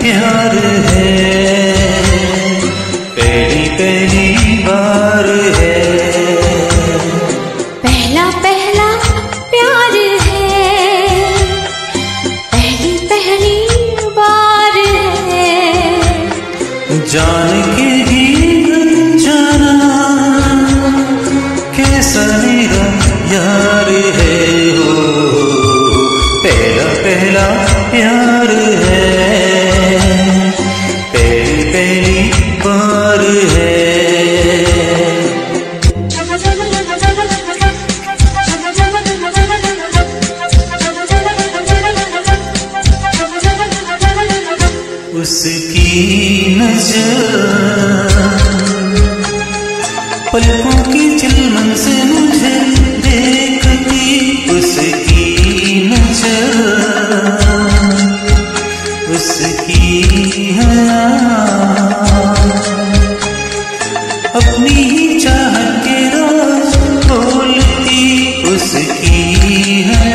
प्यार है, पहली पहली बार है, पहला पहला प्यार है, पहली पहली बार है। जान के ही जाना कैसा मेरा यार है, हो पहला पहला प्यार है, पहली पहली बार है। उसकी नजर पलकों की चिलमन से मुझे देखती, उसकी नजर उसकी है अपनी ही चाहत के राज बोलती, उसकी है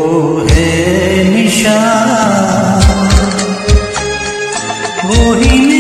वो ही